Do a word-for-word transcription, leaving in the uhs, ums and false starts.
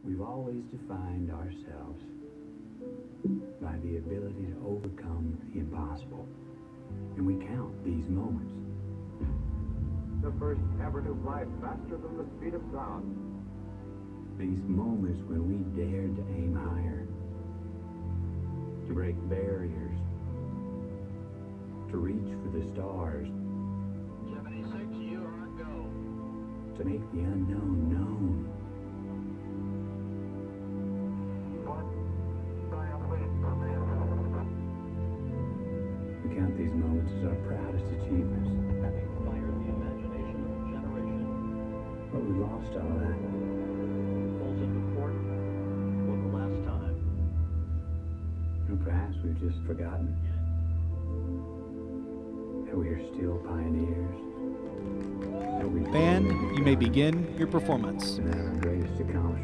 We've always defined ourselves by the ability to overcome the impossible, and we count these moments. The first ever to fly faster than the speed of sound. These moments when we dared to aim higher, to break barriers, to reach for the stars, seventy-six, you are on go. to make the unknown known. We count these moments as our proudest achievements. Have inspired the imagination of a generation. But we lost all that. Pulls into port for the last time. And perhaps we've just forgotten that we are still pioneers. That we Band, you may begin your performance. And that our greatest accomplishment